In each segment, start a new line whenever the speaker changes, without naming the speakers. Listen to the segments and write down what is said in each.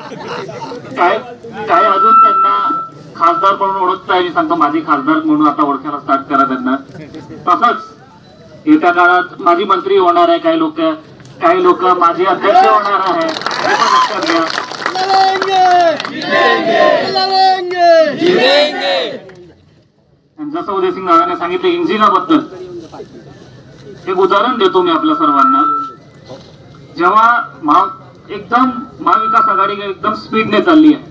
काय काय अजून त्यांना खासदार म्हणून ओळखताय, मी सांगतो माझी खासदार म्हणून आता ओळखायला स्टार्ट करा त्यांना. तसंच येत्या काळात माझी मंत्री होणार आहे, काही लोक माझे अध्यक्ष होणार आहे, हे पण लक्षात घ्या. जसं उदयसिंग दादाने सांगितलं इंजिनाबद्दल, एक उदाहरण देतो मी आपल्या सर्वांना. जेव्हा एकदम महाविकास आघाडी एकदम स्पीडने चालली आहे,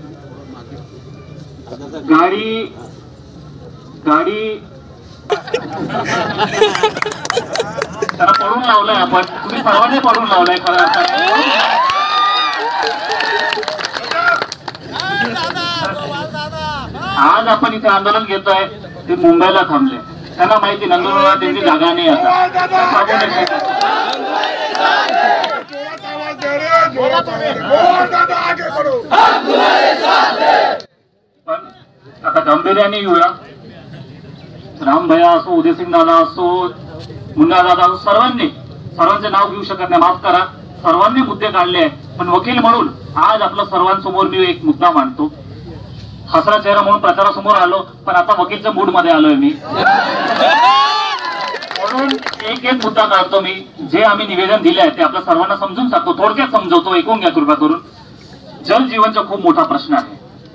गाडी त्याला पडून लावलाय आपण, तुम्ही सर्वांनी पडून लावलाय खरं अर्थाने. आज आपण इथे आंदोलन घेतोय ते मुंबईला थांबले, त्यांना माहिती नंदुरबार त्यांची जागा नाही आता. पण आता गांभीर्याने येऊया. राम भैया असो, उदयसिंग दादा असो, मुन्ना दादा असो, सर्वांचे नाव घेऊ शकत नाही, माफ करा. सर्वांनी मुद्दे काढले आहेत, पण वकील म्हणून आज आपल्या सर्वांसमोर मी एक मुद्दा मांडतो. हसरा चेहरा म्हणून प्रचारासमोर आलो, पण आता वकीलच्या मूड मध्ये आलोय मी. म्हणून एक मुद्दा काढतो मी. जे आम्ही निवेदन दिले आहे ते आपल्या सर्वांना समजून सांगतो, थोडक्यात समजवतो, ऐकून घ्या कृपा करून. जल जीवनचा खूप मोठा प्रश्न आहे.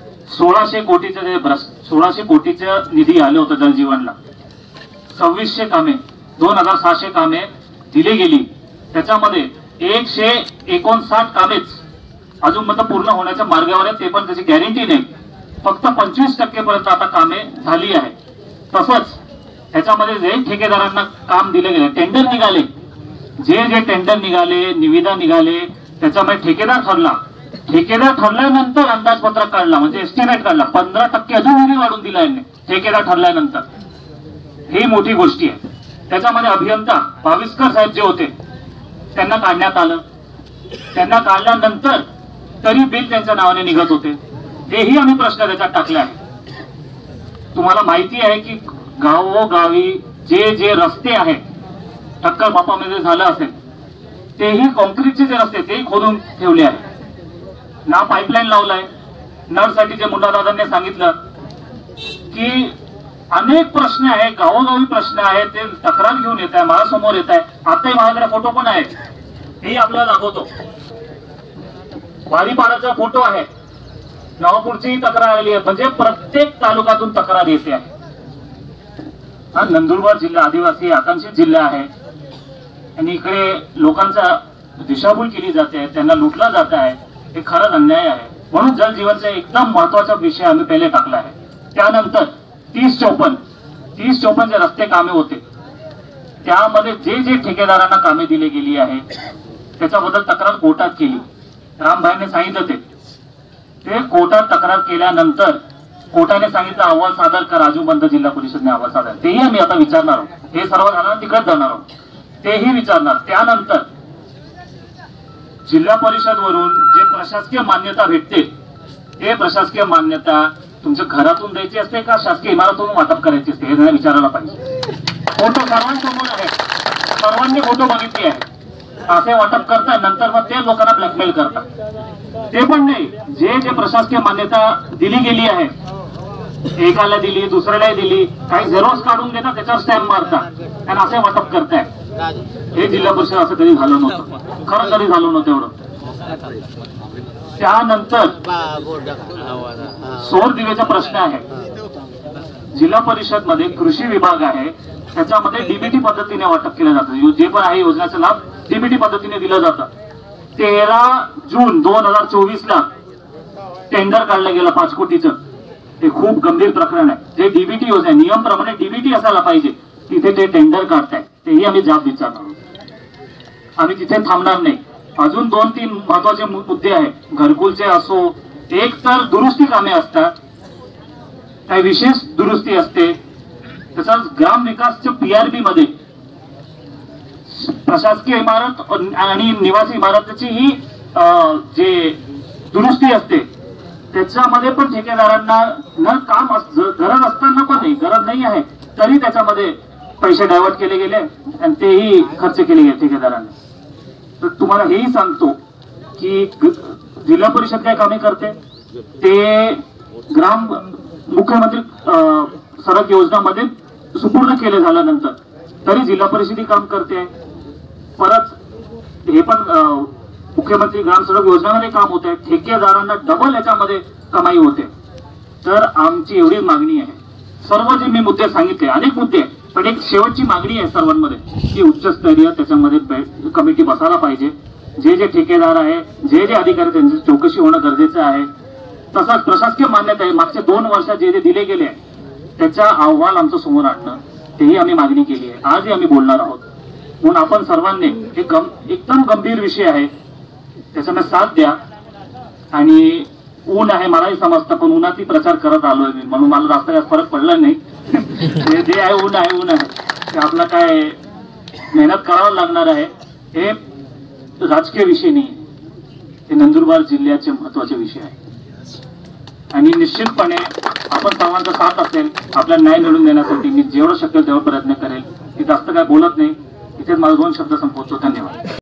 1600 कोटीचे निधी आले होते जल जीवनला. 2600 कामे, 2600 कामे दिली गेली. त्याच्यामध्ये 159 कामेच अजून मतलब पूर्ण होण्याच्या मार्गावर आहे, ते पण त्याची गॅरंटी नाही. फक्त 25% पर्यंत आता कामे झाली आहे. तसंच ह्याच्यामध्ये जे ठेकेदारांना काम दिले गेले, टेंडर निघाले, जे टेंडर निघाले, निविदा निघाले, त्याच्यामध्ये ठेकेदार ठरल्यानंतर अंदाजपत्रक काढला, म्हणजे एस्टिमेट काढला. 15% अजूनही वाढून दिला यांनी ठेकेदार ठरल्यानंतर. ही मोठी गोष्टी आहे. त्याच्यामध्ये अभियंता भाविस्कर साहेब जे होते त्यांना काढण्यात आलं. त्यांना काढल्यानंतर तरी बिल त्यांच्या नावाने निघत होते. तेही आम्ही प्रश्न त्याच्यात टाकले आहे. तुम्हाला माहिती आहे की गावोगावी जे रस्ते आहेत, टक्कर बापामध्ये झालं असेल, तेही कॉन्क्रीटचे जे रस्ते तेही खोदून ठेवले आहे. ना पाईपलाईन लावलाय. नळसाठी जे मुन्ना दादांनी सांगितलं की अनेक प्रश्न आहे, गावोगावी प्रश्न आहे, ते तक्रार घेऊन येत आहे, माझ्यासमोर येत आहे. आताही माझ्याकडे फोटो पण आहे, हेही आपल्याला दाखवतो. वारीपाडाचा फोटो आहे. नवापूरचीही तक्रार आली आहे. म्हणजे प्रत्येक तालुक्यातून तक्रार येते आहे. हा नंदुरबार जिल्हा आदिवासी आकांक्षित जिल्हा आहे आणि इकडे लोकांचा दिशाभूल केली जाते, त्यांना लुटला जात आहे. हे खरंच अन्याय आहे. म्हणून जल जीवनचा एकदम महत्वाचा विषय आम्ही पहिले टाकला आहे. त्यानंतर 30-54 जे रस्ते कामे होते, त्यामध्ये जे ठेकेदारांना कामे दिली गेली आहे त्याच्याबद्दल तक्रार कोर्टात केली. रामभाईने सांगितलं ते कोर्टात तक्रार केल्यानंतर कोर्टाने सांगितलं अहवाल सादर करा. राजूबंद जिल्हा परिषदने अहवाल सादर, तेही आम्ही आता विचारणार आहोत. हे सर्व झालं तिकडेच जाणार आहोत, तेही विचारणार. त्यानंतर जिल्हा परिषद वरून जे प्रशासकीय मान्यता भेटते, हे प्रशासकीय मान्यता तुमच्या घरातून द्यायची असते का शासकीय इमारतून वाटप करायची असते, हे विचारायला पाहिजे. फोटो सर्वांसमोर आहे, सर्वांनी फोटो बघितले आहे. असे वाटप करतात, नंतर मग ते लोकांना ब्लॅकमेल करतात. ते पण नाही, जे प्रशासकीय मान्यता दिली गेली आहे, एकाला दिली, दुसऱ्याला दिली, काही झेरॉक्स काढून देतात, त्याच्यावर स्टॅम्प मारतात आणि असे वाटप करताय. हे जिल्हा परिषद असं कधी झालं नव्हतं, खरं कधी झालं नव्हतं एवढं. त्यानंतर सौर दिवेचा प्रश्न आहे. जिल्हा परिषद मध्ये कृषी विभाग आहे, त्याच्यामध्ये डीबीटी पद्धतीने वाटप केलं जातं. जे पण आहे योजनेचा लाभ डीबीटी पद्धतीने दिलं जातं. 13 जून 2024 ला टेंडर काढलं गेलं 5 कोटीचं. हे खूप गंभीर प्रकरण आहे. जे डीबीटी योजना नियम प्रमाणे डीबीटी असायला पाहिजे, तिथे ते टेंडर काढताय, तेही आम्ही जाब विचारणार. आम्ही तिथे थांबणार नाही. अजून 2-3 महत्वाचे मुद्दे आहेत. घरकुलचे असो, एक तर दुरुस्ती कामे असतात, काही विशेष दुरुस्ती असते. तसंच ग्राम विकासच्या पीआरबी मध्ये प्रशासकीय इमारत आणि निवासी इमारतीची ही जे दुरुस्ती असते, त्याच्यामध्ये पण ठेकेदारांना न काम गरज असताना पण नाही, गरज नाही आहे तरी त्याच्यामध्ये पैसे डायव्हर्ट केले गेले आणि तेही खर्च केले गेले ठेकेदारांना. तर तुम्हाला हेही सांगतो की जिल्हा परिषद काय कामे करते ते मुख्यमंत्री सडक योजनामध्ये सुपूर्ण केले झाल्यानंतर तरी जिल्हा परिषद ही काम करते. परत हे पण मुख्यमंत्री ग्राम सडक योजनामध्ये काम होत आहे, ठेकेदारांना डबल याच्यामध्ये कमाई होते. तर आमची एवढी मागणी आहे. सर्व जे मी मुद्दे सांगितले, अनेक मुद्दे, पण एक शेवटची मागणी आहे सर्वांमध्ये की उच्चस्तरीय त्याच्यामध्ये कमिटी बसायला पाहिजे. जे जे ठेकेदार आहे, जे जे अधिकारी, त्यांची चौकशी होणं गरजेचं आहे. तसंच प्रशासकीय मान्यता आहे, मागच्या 2 वर्षात जे जे दिले गेले आहे त्याचा अहवाल आमचं समोर आणणं, तेही आम्ही मागणी केली आहे. आजही आम्ही बोलणार आहोत. म्हणून आपण सर्वांनी एकदम गंभीर विषय आहे, त्याच्यामध्ये साथ द्या. आणि ऊन आहे मलाही समजतं, पण उन्हातही प्रचार करत आलोय मी, म्हणून मला जास्त काय फरक पडला नाही. जे आहे ऊन आहे ते आपला काय मेहनत करावं लागणार आहे. हे राजकीय विषय नाही, हे नंदुरबार जिल्ह्याचे महत्वाचे विषय आहे. आणि निश्चितपणे आपण सर्वांचा साथ असेल आपल्याला न्याय मिळवून देण्यासाठी मी जेवढं शक्य तेवढं प्रयत्न करेल. मी जास्त काय बोलत नाही, इथेच माझे 2 शब्द संपवतो. धन्यवाद.